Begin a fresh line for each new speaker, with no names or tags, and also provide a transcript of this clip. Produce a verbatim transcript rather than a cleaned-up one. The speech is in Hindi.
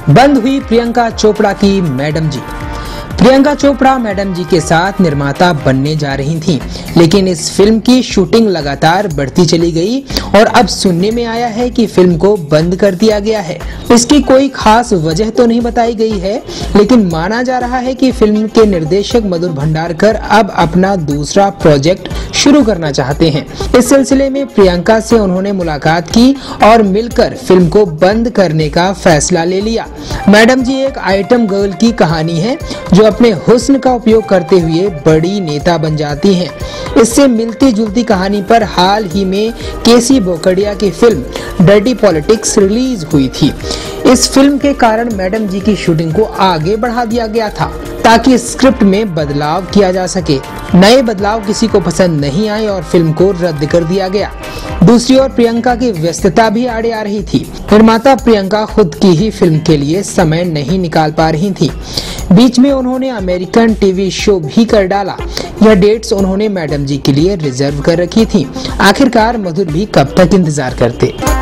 बंद हुई प्रियंका चोपड़ा की मैडम जी। प्रियंका चोपड़ा मैडम जी के साथ निर्माता बनने जा रही थीं, लेकिन इस फिल्म की शूटिंग लगातार बढ़ती चली गई और अब सुनने में आया है कि फिल्म को बंद कर दिया गया है। इसकी कोई खास वजह तो नहीं बताई गई है, लेकिन माना जा रहा है कि फिल्म के निर्देशक मधुर भंडारकर अब अपना दूसरा प्रोजेक्ट शुरू करना चाहते हैं। इस सिलसिले में प्रियंका से उन्होंने मुलाकात की और मिलकर फिल्म को बंद करने का फैसला ले लिया। मैडम जी एक आइटम गर्ल की कहानी है जो अपने हुस्न का उपयोग करते हुए बड़ी नेता बन जाती हैं। इससे मिलती जुलती कहानी पर हाल ही में केसी बोकड़िया की फिल्म डर्टी पॉलिटिक्स रिलीज हुई थी। इस फिल्म के कारण मैडम जी की शूटिंग को आगे बढ़ा दिया गया था ताकि स्क्रिप्ट में बदलाव किया जा सके। नए बदलाव किसी को पसंद नहीं आए और फिल्म को रद्द कर दिया गया। दूसरी ओर प्रियंका की व्यस्तता भी आड़े आ रही थी। निर्माता प्रियंका खुद की ही फिल्म के लिए समय नहीं निकाल पा रही थी। बीच में उन्होंने अमेरिकन टीवी शो भी कर डाला। यह डेट्स उन्होंने मैडम जी के लिए रिजर्व कर रखी थी। आखिरकार मधुर भी कब तक इंतजार करते।